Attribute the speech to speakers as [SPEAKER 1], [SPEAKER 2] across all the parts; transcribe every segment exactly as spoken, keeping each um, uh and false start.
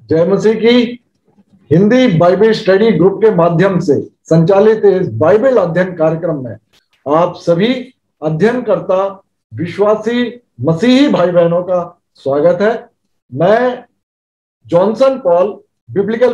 [SPEAKER 1] जय मसीह की। Hindi Bible study group के माध्यम से संचालित इस बाइबल अध्ययन कार्यक्रम में आप सभी अध्ययनकर्ता विश्वासी मसीही भाई बहनों का स्वागत है। मैं जॉनसन पॉल, बिब्लिकल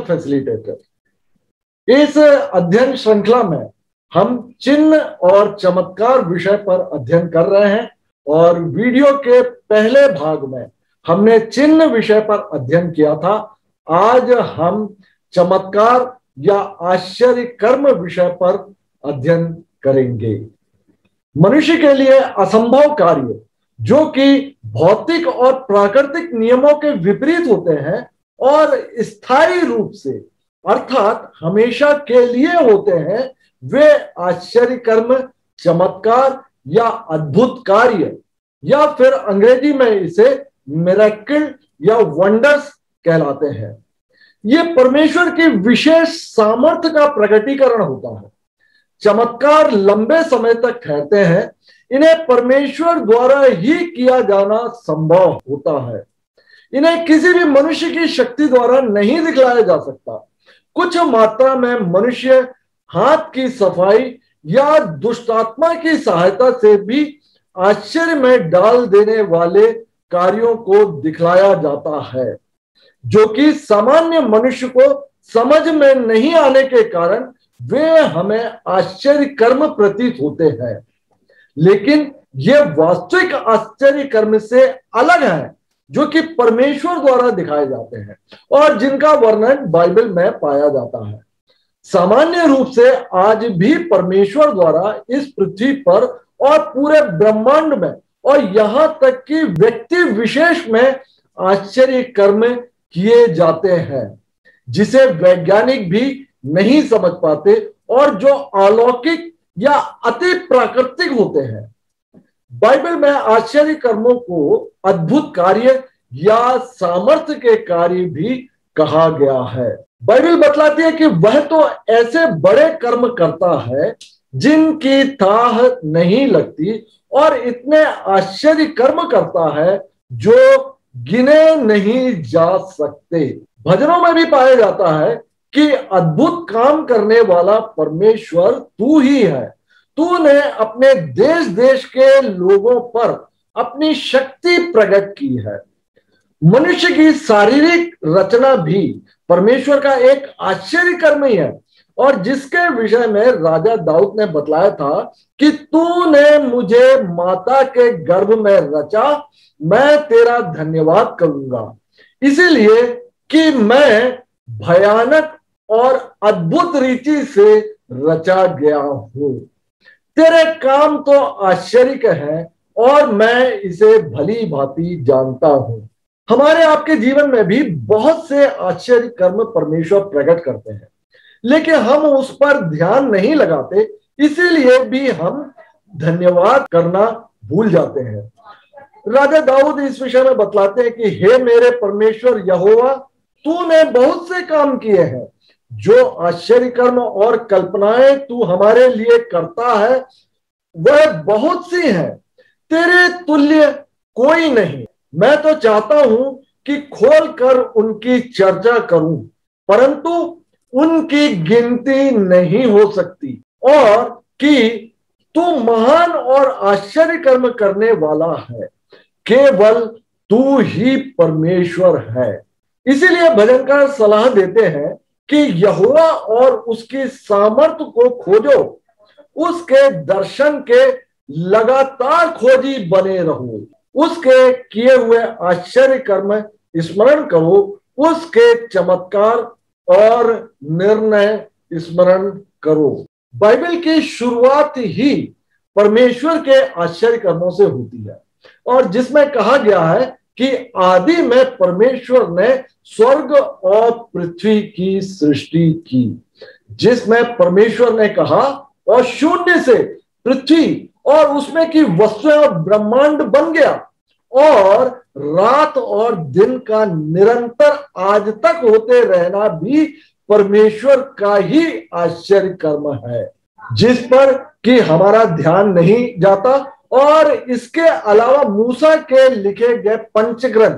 [SPEAKER 1] फैसिलिटेटर। इस अध्ययन श्रृंखला में हम चिन्ह और चमत्कार विषय पर अध्ययन कर रहे हैं और वीडियो के पहले भाग में हमने चिन्ह विषय पर अध्ययन किया था। आज हम चमत्कार या आश्चर्य कर्म विषय पर अध्ययन करेंगे। मनुष्य के लिए असंभव कार्य जो कि भौतिक और प्राकृतिक नियमों के विपरीत होते हैं और स्थायी रूप से अर्थात हमेशा के लिए होते हैं, वे आश्चर्य कर्म, चमत्कार या अद्भुत कार्य या फिर अंग्रेजी में इसे मिरेकल या वंडर्स कहलाते हैं। ये परमेश्वर की विशेष सामर्थ्य का प्रकटीकरण होता है। चमत्कार लंबे समय तक ठहरते हैं। इन्हें परमेश्वर द्वारा ही किया जाना संभव होता है। इन्हें किसी भी मनुष्य की शक्ति द्वारा नहीं दिखलाया जा सकता। कुछ मात्रा में मनुष्य हाथ की सफाई या दुष्टात्मा की सहायता से भी आश्चर्य में डाल देने वाले कार्यों को दिखलाया जाता है, जो कि सामान्य मनुष्य को समझ में नहीं आने के कारण वे हमें आश्चर्य कर्म प्रतीत होते हैं। लेकिन ये वास्तविक आश्चर्य कर्म से अलग है जो कि परमेश्वर द्वारा दिखाए जाते हैं और जिनका वर्णन बाइबल में पाया जाता है। सामान्य रूप से आज भी परमेश्वर द्वारा इस पृथ्वी पर और पूरे ब्रह्मांड में और यहां तक कि व्यक्ति विशेष में आश्चर्य कर्म किए जाते हैं जिसे वैज्ञानिक भी नहीं समझ पाते और जो अलौकिक या अति प्राकृतिक होते हैं। बाइबल में आश्चर्य कर्मों को अद्भुत कार्य या सामर्थ्य के कार्य भी कहा गया है। बाइबल बतलाती है कि वह तो ऐसे बड़े कर्म करता है जिनकी थाह नहीं लगती और इतने आश्चर्य कर्म करता है जो गिने नहीं जा सकते। भजनों में भी पाया जाता है कि अद्भुत काम करने वाला परमेश्वर तू ही है। तूने अपने देश देश के लोगों पर अपनी शक्ति प्रकट की है। मनुष्य की शारीरिक रचना भी परमेश्वर का एक आश्चर्य कर्म ही है और जिसके विषय में राजा दाऊद ने बतलाया था कि तूने मुझे माता के गर्भ में रचा, मैं तेरा धन्यवाद करूंगा, इसीलिए कि मैं भयानक और अद्भुत रीति से रचा गया हूं। तेरे काम तो आश्चर्य हैं और मैं इसे भली भांति जानता हूं। हमारे आपके जीवन में भी बहुत से आश्चर्य कर्म परमेश्वर प्रकट करते हैं, लेकिन हम उस पर ध्यान नहीं लगाते, इसीलिए भी हम धन्यवाद करना भूल जाते हैं। राजा दाऊद इस विषय में बतलाते हैं कि हे मेरे परमेश्वर यहोवा, तूने बहुत से काम किए हैं। जो आश्चर्य कर्म और कल्पनाएं तू हमारे लिए करता है वह बहुत सी हैं, तेरे तुल्य कोई नहीं। मैं तो चाहता हूं कि खोल कर उनकी चर्चा करूं, परंतु उनकी गिनती नहीं हो सकती, और कि तू महान और आश्चर्य कर्म करने वाला है। केवल तू ही परमेश्वर है। इसीलिए भजनकार सलाह देते हैं कि यहोवा और उसकी सामर्थ्य को खोजो, उसके दर्शन के लगातार खोजी बने रहो, उसके किए हुए आश्चर्य कर्म स्मरण करो, उसके चमत्कार और निर्णय स्मरण करो। बाइबल की शुरुआत ही परमेश्वर के आश्चर्य कर्मों से होती है और जिसमें कहा गया है कि आदि में परमेश्वर ने स्वर्ग और पृथ्वी की सृष्टि की, जिसमें परमेश्वर ने कहा और शून्य से पृथ्वी और उसमें की वस्तुएं ब्रह्मांड बन गया, और रात और दिन का निरंतर आज तक होते रहना भी परमेश्वर का ही आश्चर्य कर्म है, जिस पर कि हमारा ध्यान नहीं जाता। और इसके अलावा मूसा के लिखे गए पंचग्रंथ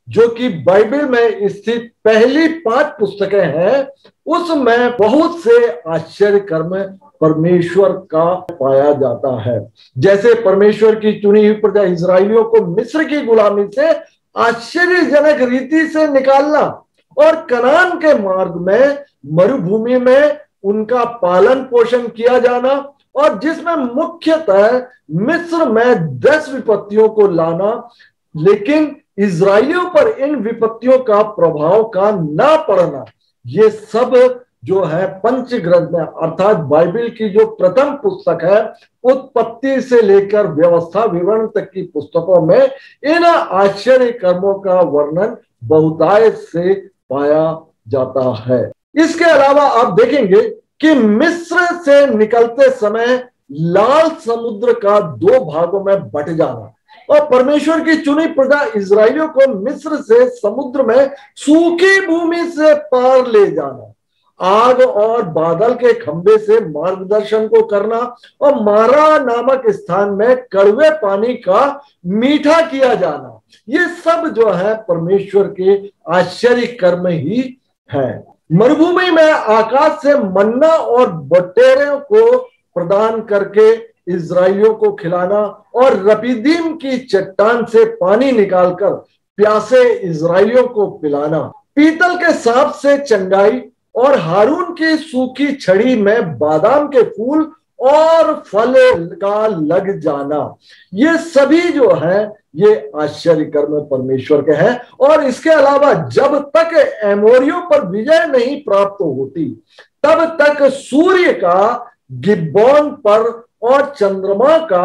[SPEAKER 1] जो कि बाइबल में स्थित पहली पांच पुस्तकें हैं, उसमें बहुत से आश्चर्य कर्म परमेश्वर का पाया जाता है। जैसे परमेश्वर की चुनी हुई प्रजा इजरायलियों को मिस्र की गुलामी से आश्चर्यजनक रीति से निकालना और कनान के मार्ग में मरुभूमि में उनका पालन पोषण किया जाना, और जिसमें मुख्यतः मिस्र में दस विपत्तियों को लाना, लेकिन इजरायलियों पर इन विपत्तियों का प्रभाव का ना पड़ना, ये सब जो है पंचग्रंथ में अर्थात बाइबल की जो प्रथम पुस्तक है, उत्पत्ति से लेकर व्यवस्था विवरण तक की पुस्तकों में इन आश्चर्य कर्मों का वर्णन बहुतायत से पाया जाता है। इसके अलावा आप देखेंगे कि मिस्र से निकलते समय लाल समुद्र का दो भागों में बट जाना और परमेश्वर की चुनी प्रजा इजरायलियों को मिस्र से समुद्र में सूखी भूमि से पार ले जाना, आग और बादल के खंभे से मार्गदर्शन को करना और मारा नामक स्थान में कड़वे पानी का मीठा किया जाना, ये सब जो है परमेश्वर के आश्चर्य कर्म ही है। मरुभूमि में आकाश से मन्ना और बटेरों को प्रदान करके इजरायलियों को खिलाना और रपीदीम की चट्टान से पानी निकालकर प्यासे इजरायलियों को पिलाना, पीतल के सांप से चंगाई और हारून की सूखी छड़ी में बादाम के फूल और फल का लग जाना, ये सभी जो है ये आश्चर्य कर्म परमेश्वर के हैं। और इसके अलावा जब तक एमोरियों पर विजय नहीं प्राप्त होती तब तक सूर्य का गिब्बोन पर और चंद्रमा का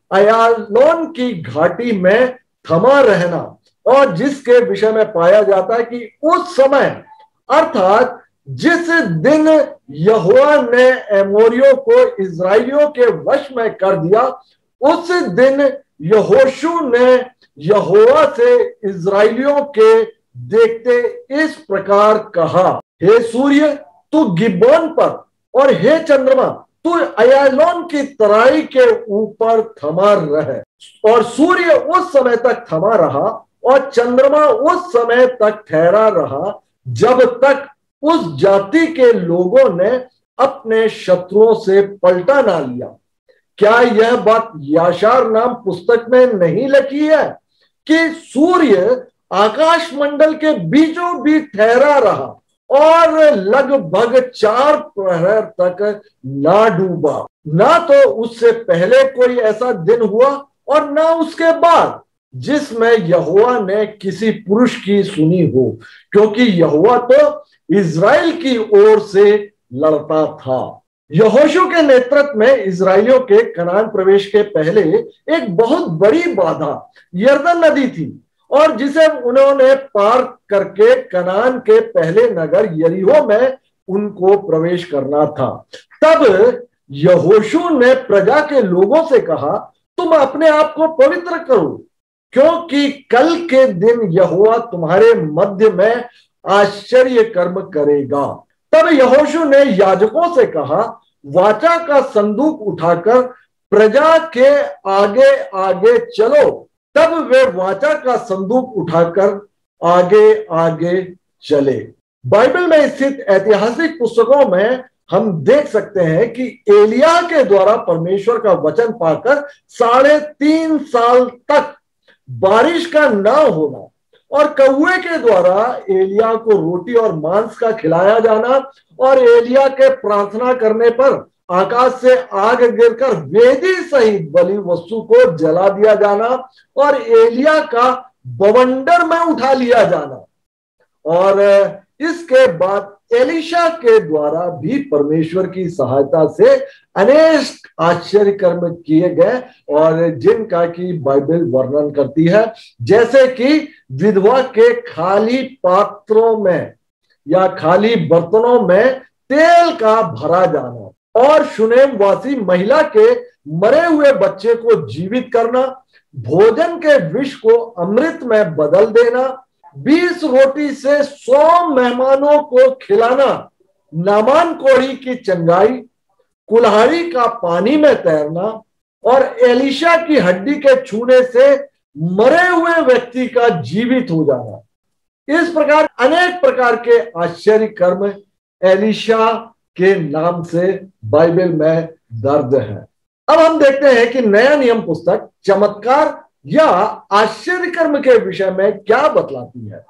[SPEAKER 1] अयालोन की घाटी में थमा रहना, और जिसके विषय में पाया जाता है कि उस समय अर्थात जिस दिन यहोवा ने एमोरियों को इजरायलियों के वश में कर दिया, उस दिन यहोशू ने यहोवा से इजरायलियों के देखते इस प्रकार कहा, हे सूर्य तू गिब्बोन पर और हे चंद्रमा तू अयालोन की तराई के ऊपर थमा रहे। और सूर्य उस समय तक थमा रहा और चंद्रमा उस समय तक ठहरा रहा जब तक उस जाति के लोगों ने अपने शत्रुओं से पलटा ना लिया। क्या यह बात याशार नाम पुस्तक में नहीं लिखी है कि सूर्य आकाश मंडल के बीचों बीच ठहरा रहा और लगभग चार प्रहर तक ना डूबा? ना तो उससे पहले कोई ऐसा दिन हुआ और ना उसके बाद जिसमें यहोवा ने किसी पुरुष की सुनी हो, क्योंकि यहोवा तो इजराइल की ओर से लड़ता था। यहोशू के नेतृत्व में इजराइलियों के कनान प्रवेश के पहले एक बहुत बड़ी बाधा यरदन नदी थी, और जिसे उन्होंने पार करके कनान के पहले नगर यरीहो में उनको प्रवेश करना था। तब यहोशू ने प्रजा के लोगों से कहा, तुम अपने आप को पवित्र करो, क्योंकि कल के दिन यहोवा तुम्हारे मध्य में आश्चर्य कर्म करेगा। तब यहोशू ने याजकों से कहा, वाचा का संदूक उठाकर प्रजा के आगे आगे चलो। तब वे वाचा का संदूक उठाकर आगे आगे चले। बाइबल में स्थित ऐतिहासिक पुस्तकों में हम देख सकते हैं कि एलिया के द्वारा परमेश्वर का वचन पाकर साढ़े तीन साल तक बारिश का ना होना और कौए के द्वारा एलिया को रोटी और मांस का खिलाया जाना और एलिया के प्रार्थना करने पर आकाश से आग गिरकर वेदी सहित बलि वस्तु को जला दिया जाना और एलिया का बवंडर में उठा लिया जाना, और इसके बाद एलिशा के द्वारा भी परमेश्वर की सहायता से अनेक आश्चर्य कर्म किए गए और जिनका की बाइबल वर्णन करती है, जैसे कि विधवा के खाली पात्रों में या खाली बर्तनों में तेल का भरा जाना और शुनेम वासी महिला के मरे हुए बच्चे को जीवित करना, भोजन के विष को अमृत में बदल देना, बीस रोटी से सौ मेहमानों को खिलाना, नामान कोढ़ी की चंगाई, कुल्हाड़ी का पानी में तैरना और एलिशा की हड्डी के छूने से मरे हुए व्यक्ति का जीवित हो जाना। इस प्रकार अनेक प्रकार के आश्चर्य कर्म एलिशा के नाम से बाइबल में दर्ज है। अब हम देखते हैं कि नया नियम पुस्तक चमत्कार या आश्चर्य कर्म के विषय में क्या बतलाती है।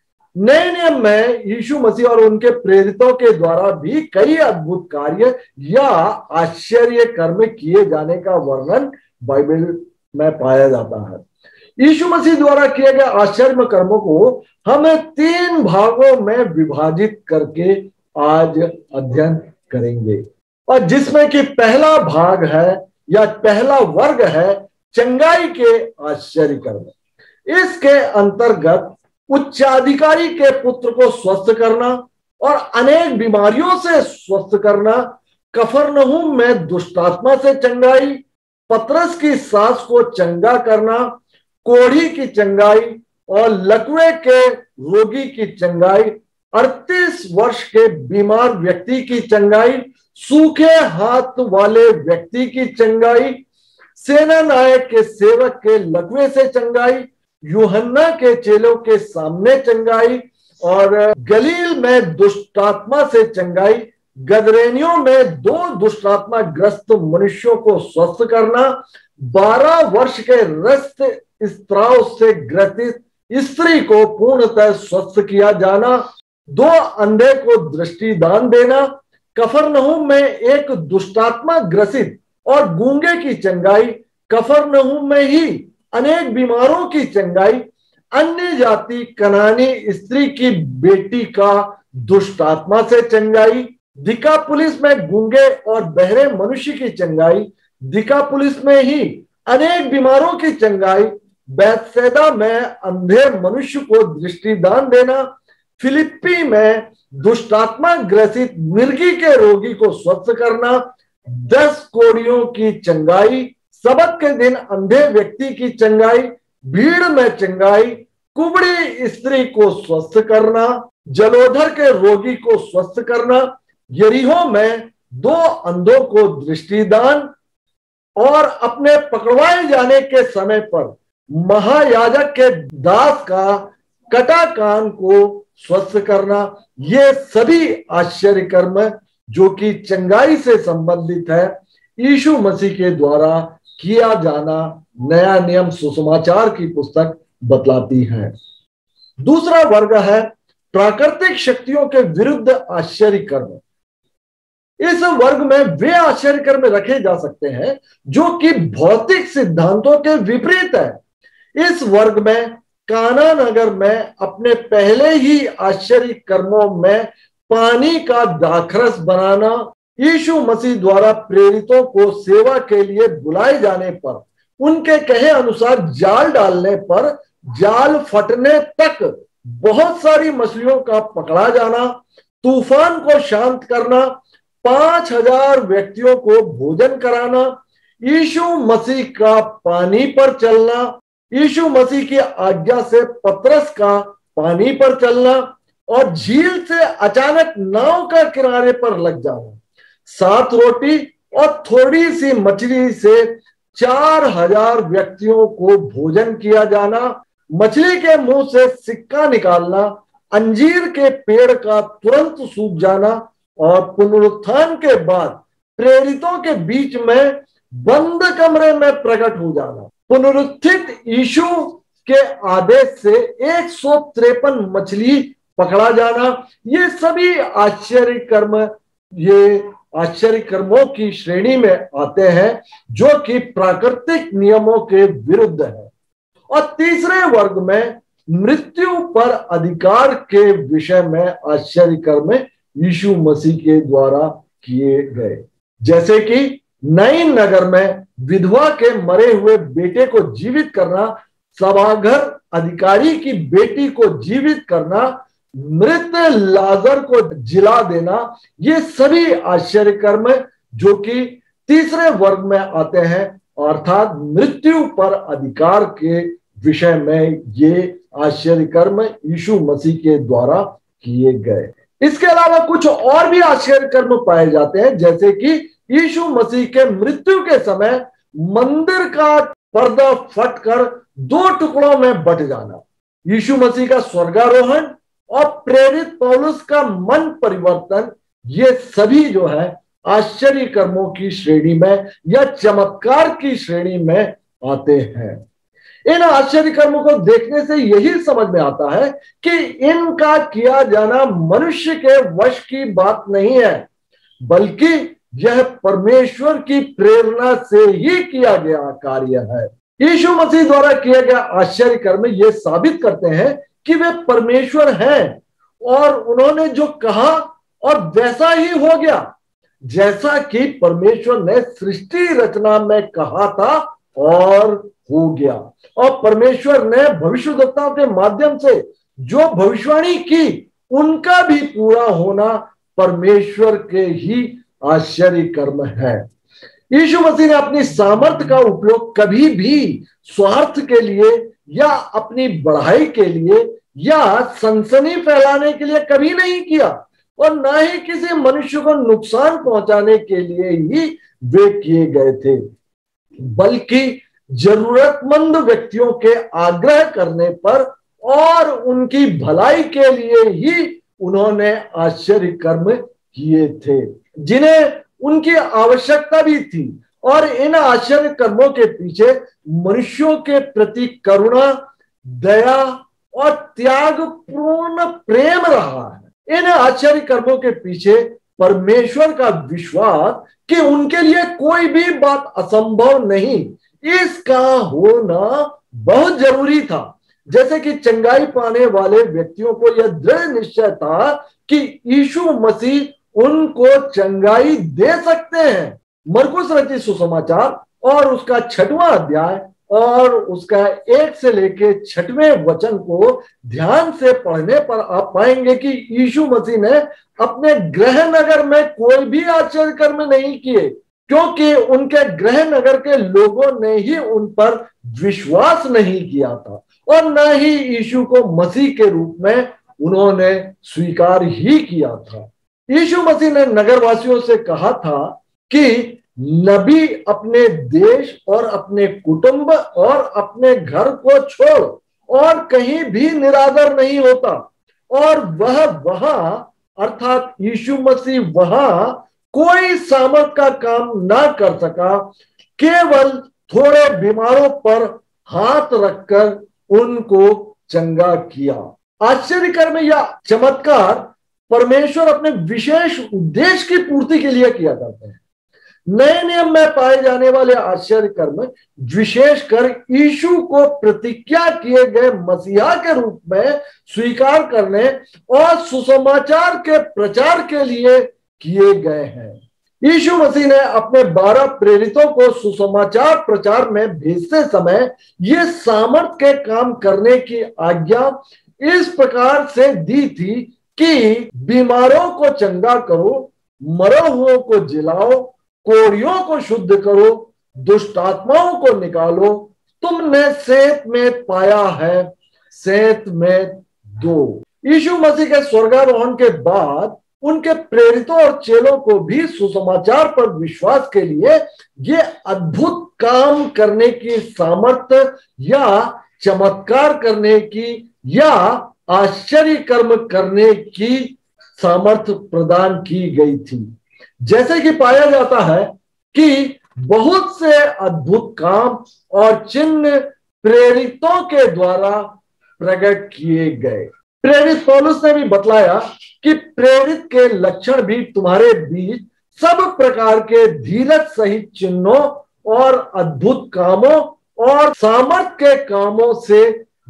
[SPEAKER 1] नए नियम में यीशु मसीह और उनके प्रेरितों के द्वारा भी कई अद्भुत कार्य या आश्चर्य कर्म किए जाने का वर्णन बाइबल में पाया जाता है। यीशु मसीह द्वारा किए गए आश्चर्य कर्मों को हम तीन भागों में विभाजित करके आज अध्ययन करेंगे, और जिसमें कि पहला भाग है या पहला वर्ग है चंगाई के आश्चर्य कर्म। इसके अंतर्गत उच्चाधिकारी के पुत्र को स्वस्थ करना और अनेक बीमारियों से स्वस्थ करना, कफरनहूम में दुष्टात्मा से चंगाई, पतरस की सास को चंगा करना, कोढ़ी की चंगाई और लकवे के रोगी की चंगाई, अड़तीस वर्ष के बीमार व्यक्ति की चंगाई, सूखे हाथ वाले व्यक्ति की चंगाई, सेना नायक के सेवक के लकवे से चंगाई, यूहन्ना के चेलों के सामने चंगाई और गलील में दुष्टात्मा से चंगाई, गदरेनियों में दो दुष्टात्मा ग्रस्त मनुष्यों को स्वस्थ करना, बारह वर्ष के रक्त स्त्राव से ग्रसित स्त्री को पूर्णतः स्वस्थ किया जाना, दो अंधे को दृष्टिदान देना, कफरनहूम में एक दुष्टात्मा ग्रसित और गूंगे की चंगाई, कफरनहूम में ही अनेक बीमारों की चंगाई, अन्य जाति कनानी स्त्री की बेटी का दुष्टात्मा से चंगाई, दिकापुलिस में गूंगे और बहरे मनुष्य की चंगाई, दिकापुलिस में ही अनेक बीमारों की चंगाई, बैतसैदा में अंधे मनुष्य को दृष्टिदान देना, फिलिप्पी में दुष्टात्मा ग्रसित मिर्गी के रोगी को स्वस्थ करना, दस कोड़ियों की चंगाई, सबत के दिन अंधे व्यक्ति की चंगाई, भीड़ में चंगाई, कुबड़ी स्त्री को स्वस्थ करना, जलोधर के रोगी को स्वस्थ करना, यरीहो में दो अंधों को दृष्टिदान और अपने पकड़वाए जाने के समय पर महायाजक के दास का कटा कान को स्वस्थ करना। ये सभी आश्चर्य कर्म जो कि चंगाई से संबंधित है, यीशु मसीह के द्वारा किया जाना नया नियम सुसमाचार की पुस्तक बतलाती है। दूसरा वर्ग है प्राकृतिक शक्तियों के विरुद्ध आश्चर्य कर्म। इस वर्ग में वे आश्चर्य कर्म रखे जा सकते हैं जो कि भौतिक सिद्धांतों के विपरीत है। इस वर्ग में काना नगर में अपने पहले ही आश्चर्य कर्मों में पानी का दाखरस बनाना, यीशु मसीह द्वारा प्रेरितों को सेवा के लिए बुलाए जाने पर उनके कहे अनुसार जाल डालने पर जाल फटने तक बहुत सारी मछलियों का पकड़ा जाना, तूफान को शांत करना, पांच हजार व्यक्तियों को भोजन कराना, यीशु मसीह का पानी पर चलना, यीशु मसीह की आज्ञा से पतरस का पानी पर चलना और झील से अचानक नाव का किनारे पर लग जाना, सात रोटी और थोड़ी सी मछली से चार हजार व्यक्तियों को भोजन किया जाना, मछली के मुंह से सिक्का निकालना, अंजीर के पेड़ का तुरंत सूख जाना और पुनरुत्थान के बाद प्रेरितों के बीच में बंद कमरे में प्रकट हो जाना, पुनरुत्थित यीशु के आदेश से एक सौ तिरपन मछली पकड़ा जाना। ये सभी आश्चर्य कर्म ये आश्चर्य कर्मों की श्रेणी में आते हैं जो कि प्राकृतिक नियमों के विरुद्ध है। और तीसरे वर्ग में मृत्यु पर अधिकार के विषय में आश्चर्य कर्म यीशु मसीह के द्वारा किए गए, जैसे कि नईन नगर में विधवा के मरे हुए बेटे को जीवित करना, सभाघर अधिकारी की बेटी को जीवित करना, मृत लाजर को जिला देना। ये सभी आश्चर्य कर्म जो कि तीसरे वर्ग में आते हैं, अर्थात मृत्यु पर अधिकार के विषय में ये आश्चर्य कर्म यीशु मसीह के द्वारा किए गए। इसके अलावा कुछ और भी आश्चर्य कर्म पाए जाते हैं, जैसे कि यीशु मसीह के मृत्यु के समय मंदिर का पर्दा फटकर दो टुकड़ों में बट जाना, यीशु मसीह का स्वर्गारोहण और प्रेरित पौलुस का मन परिवर्तन, ये सभी जो है आश्चर्य कर्मों की श्रेणी में या चमत्कार की श्रेणी में आते हैं। इन आश्चर्य कर्मों को देखने से यही समझ में आता है कि इनका किया जाना मनुष्य के वश की बात नहीं है, बल्कि यह परमेश्वर की प्रेरणा से ही किया गया कार्य है। यीशु मसीह द्वारा किया गया आश्चर्य कर्म ये साबित करते हैं कि वे परमेश्वर हैं और उन्होंने जो कहा और वैसा ही हो गया, जैसा कि परमेश्वर ने सृष्टि रचना में कहा था और हो गया। और परमेश्वर ने भविष्यद्वक्ताओं के माध्यम से जो भविष्यवाणी की, उनका भी पूरा होना परमेश्वर के ही आश्चर्य कर्म है। यीशु मसीह ने अपनी सामर्थ्य का उपयोग कभी भी स्वार्थ के लिए या अपनी बढ़ाई के लिए या सनसनी फैलाने के लिए कभी नहीं किया, और न ही किसी मनुष्य को नुकसान पहुंचाने के लिए ही वे किए गए थे, बल्कि जरूरतमंद व्यक्तियों के आग्रह करने पर और उनकी भलाई के लिए ही उन्होंने आश्चर्य कर्म किए थे, जिन्हें उनकी आवश्यकता भी थी। और इन आश्चर्य कर्मों के पीछे मनुष्यों के प्रति करुणा, दया और त्यागपूर्ण प्रेम रहा है। इन आश्चर्य कर्मों के पीछे परमेश्वर का विश्वास कि उनके लिए कोई भी बात असंभव नहीं, इसका होना बहुत जरूरी था। जैसे कि चंगाई पाने वाले व्यक्तियों को यह दृढ़ निश्चय था कि यीशु मसीह उनको चंगाई दे सकते हैं। मरकुस रचित सुसमाचार और उसका छठवां अध्याय और उसका एक से लेके छठवें वचन को ध्यान से पढ़ने पर आप पाएंगे कि यीशु मसीह ने अपने गृह नगर में कोई भी आश्चर्य कर्म नहीं किए, क्योंकि उनके गृह नगर के लोगों ने ही उन पर विश्वास नहीं किया था और न ही यीशु को मसीह के रूप में उन्होंने स्वीकार ही किया था। यीशु मसीह ने नगरवासियों से कहा था कि नबी अपने देश और अपने कुटुंब और अपने घर को छोड़ और कहीं भी निरादर नहीं होता, और वह वहां अर्थात यीशु मसीह वहां कोई सामर्थ का काम ना कर सका, केवल थोड़े बीमारों पर हाथ रखकर उनको चंगा किया। आश्चर्य कर्म या चमत्कार परमेश्वर अपने विशेष उद्देश्य की पूर्ति के लिए किया करते हैं। नए नियम में पाए जाने वाले आश्चर्य कर्म विशेषकर यीशु को प्रतिज्ञा किए गए मसीहा के रूप में स्वीकार करने और सुसमाचार के प्रचार के लिए किए गए हैं। यीशु मसीह ने अपने बारह प्रेरितों को सुसमाचार प्रचार में भेजते समय ये सामर्थ के काम करने की आज्ञा इस प्रकार से दी थी कि बीमारों को चंगा करो, मरे हुओं को जिलाओ, कोढ़ियों को शुद्ध करो, दुष्ट आत्माओं को निकालो, तुमने सेहत में पाया है, सेहत में दो। यीशु मसीह के स्वर्गारोहण के बाद उनके प्रेरितों और चेलों को भी सुसमाचार पर विश्वास के लिए ये अद्भुत काम करने की सामर्थ्य या चमत्कार करने की या आश्चर्य कर्म करने की सामर्थ्य प्रदान की गई थी। जैसे कि पाया जाता है कि बहुत से अद्भुत काम और चिन्ह प्रेरितों के द्वारा प्रकट किए गए। प्रेरित पौलुस ने भी बतलाया कि प्रेरित के लक्षण भी तुम्हारे बीच सब प्रकार के धीरज सहित चिन्हों और अद्भुत कामों और सामर्थ के कामों से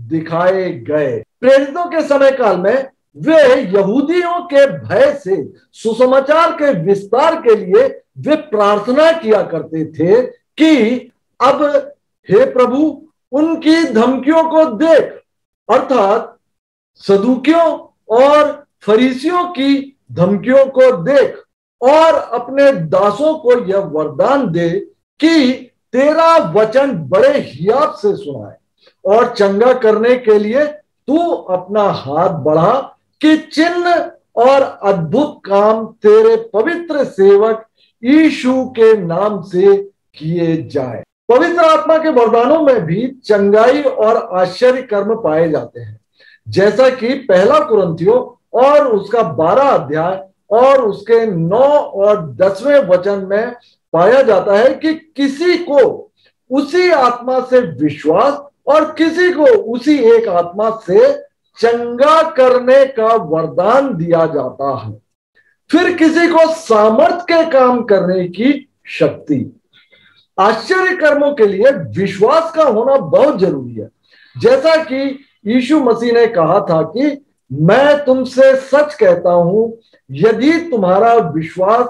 [SPEAKER 1] दिखाए गए। प्रेरितों के समय काल में वे यहूदियों के भय से सुसमाचार के विस्तार के लिए वे प्रार्थना किया करते थे कि अब हे प्रभु उनकी धमकियों को देख, अर्थात सदूकियों और फरीसियों की धमकियों को देख और अपने दासों को यह वरदान दे कि तेरा वचन बड़े हियाव से सुनाए और चंगा करने के लिए तू अपना हाथ बढ़ा कि चिन्ह और अद्भुत काम तेरे पवित्र सेवक यीशु के नाम से किए जाए। पवित्र आत्मा के वरदानों में भी चंगाई और आश्चर्य कर्म पाए जाते हैं। जैसा कि पहला कुरिन्थियों और उसका बारह अध्याय और उसके नौ और दसवें वचन में पाया जाता है कि किसी को उसी आत्मा से विश्वास और किसी को उसी एक आत्मा से चंगा करने का वरदान दिया जाता है, फिर किसी को सामर्थ के काम करने की शक्ति। आश्चर्य कर्मों के लिए विश्वास का होना बहुत जरूरी है। जैसा कि यीशु मसीह ने कहा था कि मैं तुमसे सच कहता हूं, यदि तुम्हारा विश्वास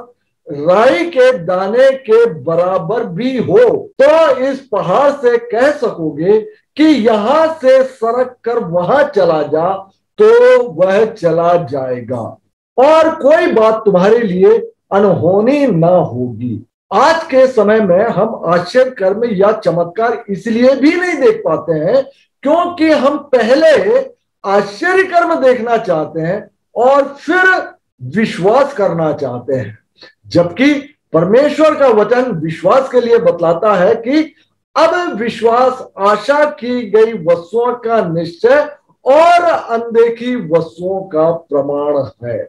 [SPEAKER 1] राई के दाने के बराबर भी हो तो इस पहाड़ से कह सकोगे कि यहां से सरक कर वहां चला जा, तो वह चला जाएगा और कोई बात तुम्हारे लिए अनहोनी ना होगी। आज के समय में हम आश्चर्य कर्म या चमत्कार इसलिए भी नहीं देख पाते हैं क्योंकि हम पहले आश्चर्य कर्म देखना चाहते हैं और फिर विश्वास करना चाहते हैं, जबकि परमेश्वर का वचन विश्वास के लिए बतलाता है कि अब विश्वास आशा की गई वस्तुओं का निश्चय और अनदेखी वस्तुओं का प्रमाण है।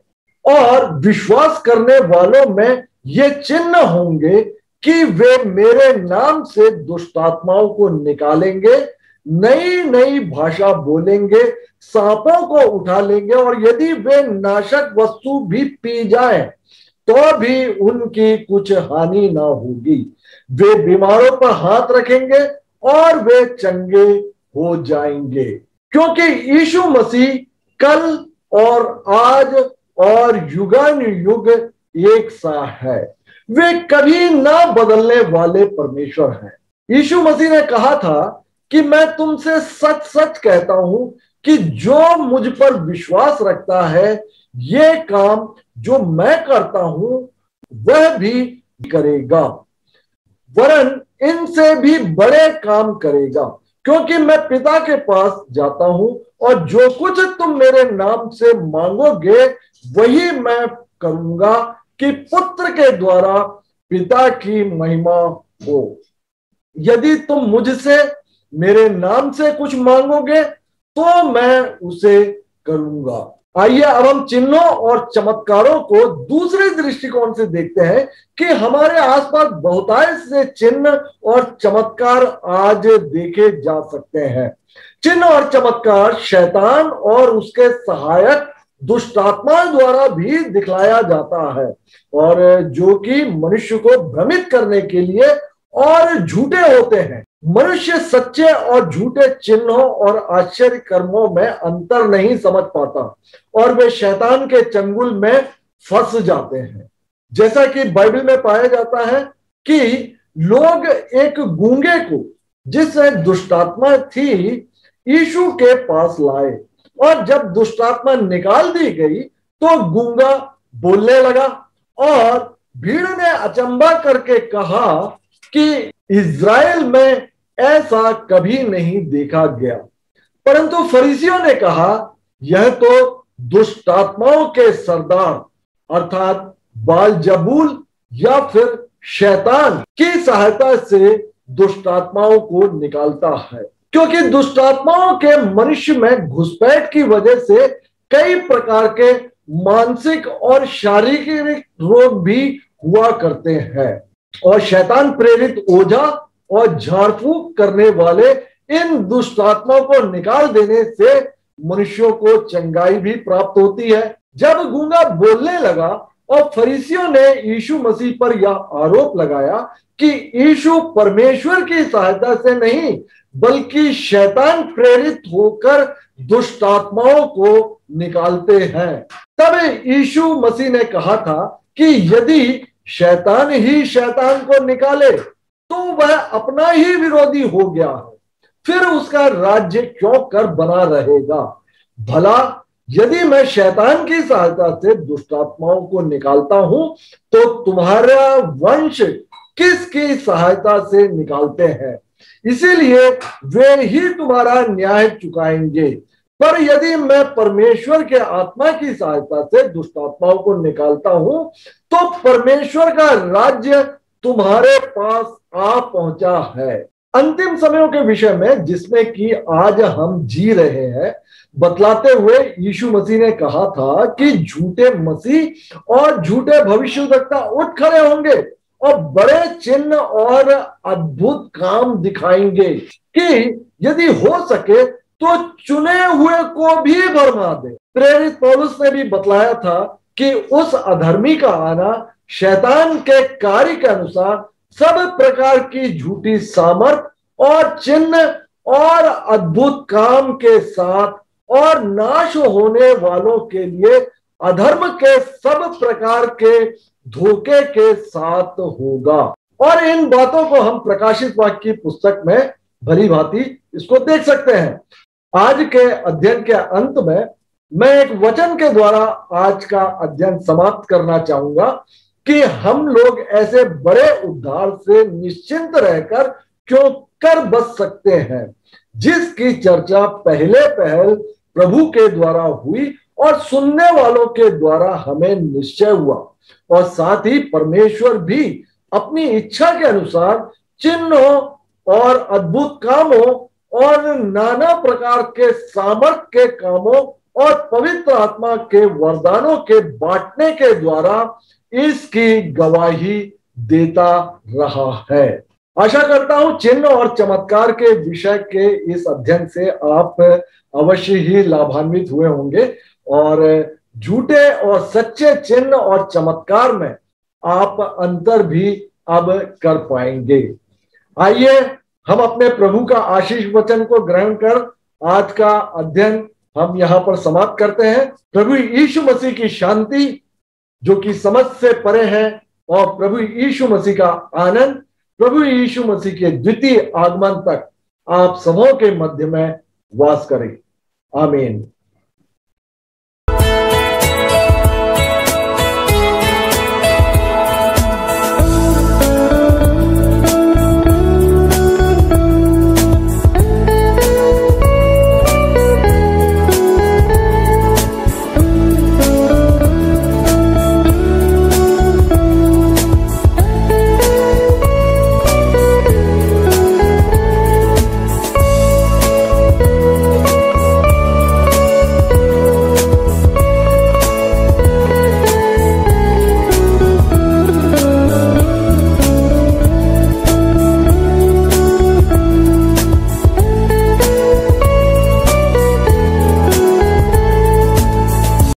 [SPEAKER 1] और विश्वास करने वालों में ये चिन्ह होंगे कि वे मेरे नाम से दुष्ट आत्माओं को निकालेंगे, नई नई भाषा बोलेंगे, सांपों को उठा लेंगे और यदि वे नाशक वस्तु भी पी जाएं तो भी उनकी कुछ हानि ना होगी। वे बीमारों पर हाथ रखेंगे और वे चंगे हो जाएंगे, क्योंकि यीशु मसीह कल और आज और युगान युग एक सा है। वे कभी ना बदलने वाले परमेश्वर हैं। यीशु मसीह ने कहा था कि मैं तुमसे सच सच कहता हूं कि जो मुझ पर विश्वास रखता है, ये काम जो मैं करता हूं वह भी करेगा, वरन इनसे भी बड़े काम करेगा, क्योंकि मैं पिता के पास जाता हूं और जो कुछ तुम मेरे नाम से मांगोगे वही मैं करूंगा कि पुत्र के द्वारा पिता की महिमा हो। यदि तुम मुझसे मेरे नाम से कुछ मांगोगे तो मैं उसे करूंगा। आइए अब हम चिन्हों और चमत्कारों को दूसरे दृष्टिकोण से देखते हैं कि हमारे आसपास बहुतायत से चिन्ह और चमत्कार आज देखे जा सकते हैं। चिन्ह और चमत्कार शैतान और उसके सहायक दुष्ट आत्मा द्वारा भी दिखलाया जाता है, और जो कि मनुष्य को भ्रमित करने के लिए और झूठे होते हैं। मनुष्य सच्चे और झूठे चिन्हों और आश्चर्य कर्मों में अंतर नहीं समझ पाता और वे शैतान के चंगुल में फंस जाते हैं। जैसा कि बाइबल में पाया जाता है कि लोग एक गूंगे को, जिसमें दुष्टात्मा थी, यीशु के पास लाए और जब दुष्टात्मा निकाल दी गई तो गूंगा बोलने लगा और भीड़ ने अचंभा करके कहा कि इज़राइल में ऐसा कभी नहीं देखा गया। परंतु फरीसियों ने कहा, यह तो दुष्ट आत्माओं के सरदार अर्थात बालजबूल या फिर शैतान की सहायता से दुष्ट आत्माओं को निकालता है, क्योंकि दुष्ट आत्माओं के मनुष्य में घुसपैठ की वजह से कई प्रकार के मानसिक और शारीरिक रोग भी हुआ करते हैं, और शैतान प्रेरित ओझा और झाड़ फूक करने वाले इन दुष्ट आत्माओं को निकाल देने से मनुष्यों को चंगाई भी प्राप्त होती है। जब गूंगा बोलने लगा और फरीसियों ने यीशु मसीह पर यह आरोप लगाया कि यीशु परमेश्वर की सहायता से नहीं बल्कि शैतान प्रेरित होकर दुष्ट आत्माओं को निकालते हैं, तब यीशु मसीह ने कहा था कि यदि शैतान ही शैतान को निकाले तो वह अपना ही विरोधी हो गया है, फिर उसका राज्य क्यों कर बना रहेगा। भला यदि मैं शैतान की सहायता से दुष्ट आत्माओं को निकालता हूं तो तुम्हारा वंश किसकी सहायता से निकालते हैं, इसीलिए वे ही तुम्हारा न्याय चुकाएंगे। पर यदि मैं परमेश्वर के आत्मा की सहायता से दुष्ट आत्माओं को निकालता हूं तो परमेश्वर का राज्य तुम्हारे पास आ पहुंचा है। अंतिम समयों के विषय में, जिसमें कि आज हम जी रहे हैं, बतलाते हुए यीशु मसीह ने कहा था कि झूठे मसीह और झूठे भविष्यद्वक्ता उठ खड़े होंगे और बड़े चिन्ह और अद्भुत काम दिखाएंगे कि यदि हो सके तो चुने हुए को भी भरमा दे। प्रेरित पौलुस ने भी बतलाया था कि उस अधर्मी का आना शैतान के कार्य के अनुसार सब प्रकार की झूठी सामर्थ और चिन्ह और अद्भुत काम के साथ और नाश होने वालों के लिए अधर्म के सब प्रकार के धोखे के साथ होगा। और इन बातों को हम प्रकाशित वाक्य की पुस्तक में भली भांति इसको देख सकते हैं। आज के अध्ययन के अंत में मैं एक वचन के द्वारा आज का अध्ययन समाप्त करना चाहूंगा कि हम लोग ऐसे बड़े उद्धार से निश्चिंत रहकर क्यों कर बच सकते हैं, जिसकी चर्चा पहले पहल प्रभु के द्वारा हुई और सुनने वालों के द्वारा हमें निश्चय हुआ, और साथ ही परमेश्वर भी अपनी इच्छा के अनुसार चिन्हों और अद्भुत कामों और नाना प्रकार के सामर्थ के कामों और पवित्र आत्मा के वरदानों के बांटने के द्वारा इसकी गवाही देता रहा है। आशा करता हूं चिन्ह और चमत्कार के विषय के इस अध्ययन से आप अवश्य ही लाभान्वित हुए होंगे और झूठे और सच्चे चिन्ह और चमत्कार में आप अंतर भी अब कर पाएंगे। आइए हम अपने प्रभु का आशीष वचन को ग्रहण कर आज का अध्ययन हम यहाँ पर समाप्त करते हैं। प्रभु यीशु मसीह की शांति जो कि समझ से परे है और प्रभु यीशु मसीह का आनंद प्रभु यीशु मसीह के द्वितीय आगमन तक आप सबों के मध्य में वास करें। आमीन।